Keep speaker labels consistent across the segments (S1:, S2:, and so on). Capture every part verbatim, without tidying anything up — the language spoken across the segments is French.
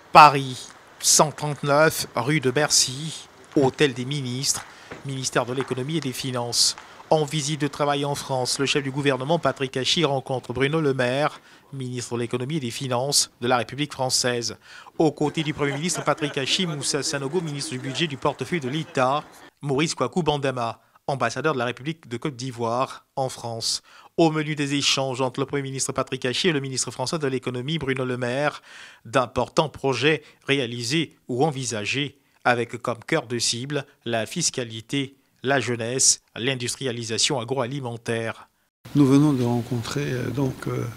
S1: Paris, cent trente-neuf, rue de Bercy, hôtel des ministres, ministère de l'économie et des finances. En visite de travail en France, le chef du gouvernement Patrick Hachi rencontre Bruno Le Maire, ministre de l'économie et des finances de la République française. Aux côtés du Premier ministre Patrick Hachi, Moussa Sanogo, ministre du budget du portefeuille de l'État, Maurice Kouakou Bandama, ambassadeur de la République de Côte d'Ivoire en France. Au menu des échanges entre le Premier ministre Patrick Hachi et le ministre français de l'économie Bruno Le Maire, d'importants projets réalisés ou envisagés avec comme cœur de cible la fiscalité, la jeunesse, l'industrialisation agroalimentaire.
S2: Nous venons de rencontrer donc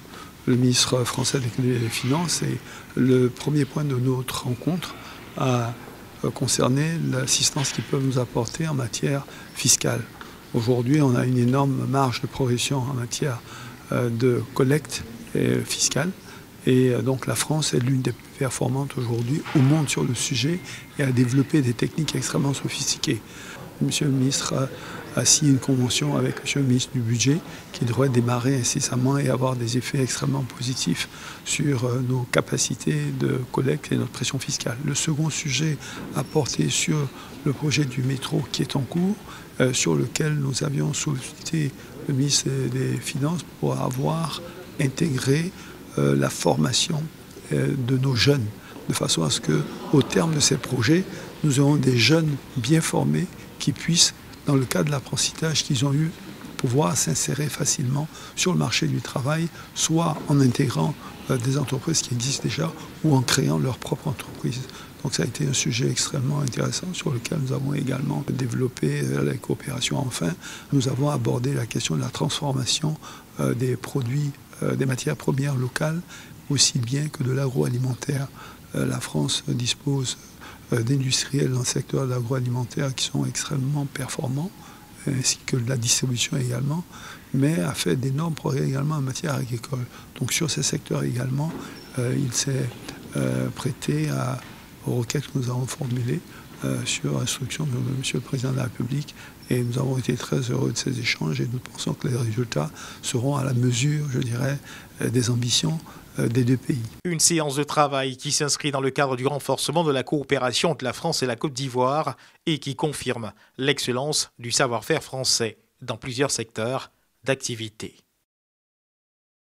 S2: le ministre français de l'économie et des finances et le premier point de notre rencontre a concerné l'assistance qu'ils peuvent nous apporter en matière fiscale. Aujourd'hui, on a une énorme marge de progression en matière de collecte fiscale et donc la France est l'une des plus performantes aujourd'hui au monde sur le sujet et a développé des techniques extrêmement sophistiquées. Monsieur le ministre a signé une convention avec Monsieur le ministre du Budget qui devrait démarrer incessamment et avoir des effets extrêmement positifs sur nos capacités de collecte et notre pression fiscale. Le second sujet a porté sur le projet du métro qui est en cours, euh, sur lequel nous avions sollicité le ministre des Finances pour avoir intégré euh, la formation euh, de nos jeunes, de façon à ce qu'au terme de ces projets, nous aurons des jeunes bien formés qui puissent, dans le cadre de l'apprentissage qu'ils ont eu, pouvoir s'insérer facilement sur le marché du travail, soit en intégrant euh, des entreprises qui existent déjà ou en créant leur propre entreprise. Donc ça a été un sujet extrêmement intéressant sur lequel nous avons également développé euh, la coopération. Enfin, nous avons abordé la question de la transformation euh, des produits, euh, des matières premières locales, aussi bien que de l'agroalimentaire. Euh, la France dispose d'industriels dans le secteur de l'agroalimentaire qui sont extrêmement performants, ainsi que de la distribution également, mais a fait d'énormes progrès également en matière agricole. Donc sur ces secteurs également, euh, il s'est euh, prêté à, aux requêtes que nous avons formulées euh, sur instruction de Monsieur le Président de la République, et nous avons été très heureux de ces échanges et nous pensons que les résultats seront à la mesure, je dirais, des ambitions des deux pays.
S1: Une séance de travail qui s'inscrit dans le cadre du renforcement de la coopération entre la France et la Côte d'Ivoire et qui confirme l'excellence du savoir-faire français dans plusieurs secteurs d'activité.